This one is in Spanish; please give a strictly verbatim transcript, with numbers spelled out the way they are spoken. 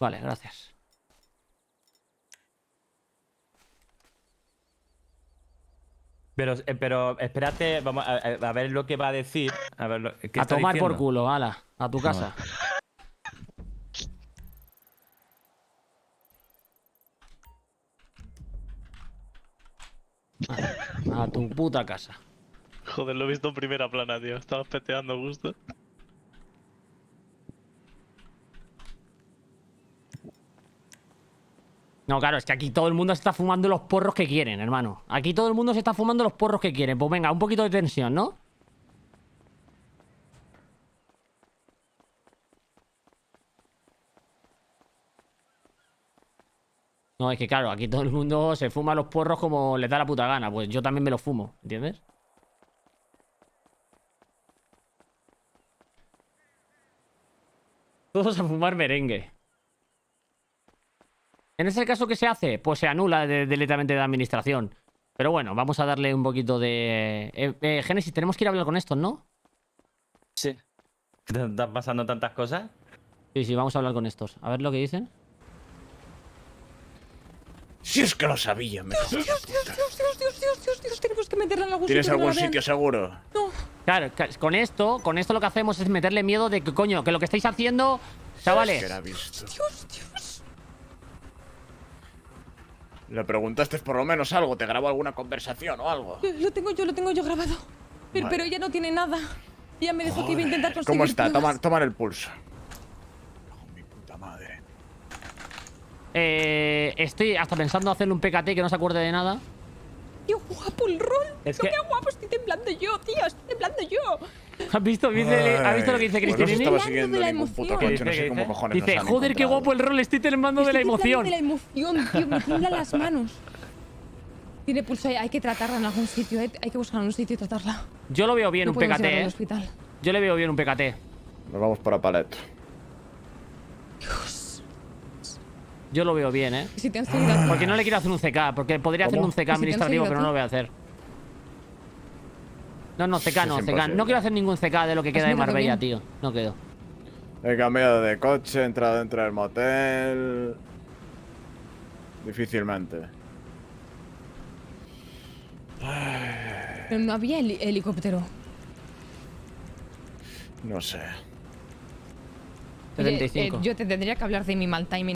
Vale, gracias. Pero, eh, pero espérate, vamos a, a- a ver lo que va a decir. A, ver lo, ¿qué A está tomar por diciendo? culo, ala. A tu casa. A, a tu puta casa. Joder, lo he visto en primera plana, tío. Estaba peteando justo. No, claro, es que aquí todo el mundo se está fumando los porros que quieren, hermano. Aquí todo el mundo se está fumando los porros que quieren. Pues venga, un poquito de tensión, ¿no? No, es que claro, aquí todo el mundo se fuma los porros como les da la puta gana. Pues yo también me los fumo, ¿entiendes? Todos a fumar merengue. En ese caso, ¿qué se hace? Pues se anula de- directamente de la administración. Pero bueno, vamos a darle un poquito de... Eh, eh, Génesis, tenemos que ir a hablar con estos, ¿no? Sí. ¿Qué te están pasando tantas cosas? Sí, sí, vamos a hablar con estos. A ver lo que dicen. Si es que lo sabía, me cago en la Dios, Dios, puta. Dios, Dios, Dios, Dios, Dios, Dios, tenemos que meterla en algún ¿Tienes sitio. que no algún la vean. sitio seguro? Claro, ca- con esto, con esto lo que hacemos es meterle miedo de que, coño, que lo que estáis haciendo, chavales... Que era visto. Dios, Dios. Le preguntaste por lo menos algo, te grabó alguna conversación o algo. Lo, lo tengo yo, lo tengo yo grabado. Pero, Vale. pero ella no tiene nada. Ella me dijo que iba a intentar conseguir ¿Cómo está? pruebas. Toma, toma el pulso. Oh, mi puta madre. Eh, estoy hasta pensando hacerle un P K T que no se acuerde de nada. ¡Qué guapo el rol! Es Tío, que- ¡Qué guapo! Estoy temblando yo, tío. Estoy temblando yo. ¿Has visto, dice- ¿has visto lo que dice Ay, pues no se Cristianini? estaba Hablando siguiendo de la ningún puto emoción. coche, ¿Qué no dice, sé cómo qué cojones Dice, nos han joder, qué encontrado. guapo el rol, estoy temblando de la Estoy temblando emoción. de la emoción, tío. Me tiemblan las manos. Tiene pulso, hay, hay que tratarla en algún sitio. Hay, hay que buscar un sitio y tratarla. Yo lo veo bien No un podemos llevarla P K T, al ¿eh? hospital. Yo le veo bien un P K T. Nos vamos para Paleto. Dios. Yo lo veo bien, ¿eh? ¿Y si te han seguido a ti? Porque no le quiero hacer un C K, porque podría hacerle ¿Cómo? un C K ¿Y si te han administrativo, seguido pero a no ti? lo voy a hacer. No, no, C K no, Es C K. imposible. No quiero hacer ningún C K de lo que queda de mira qué Marbella, bien. tío. No quedo. He cambiado de coche, he entrado dentro del motel. Difícilmente. Pero no había heli- helicóptero. No sé. Oye, setenta y cinco. eh, yo te tendría que hablar de mi mal timing.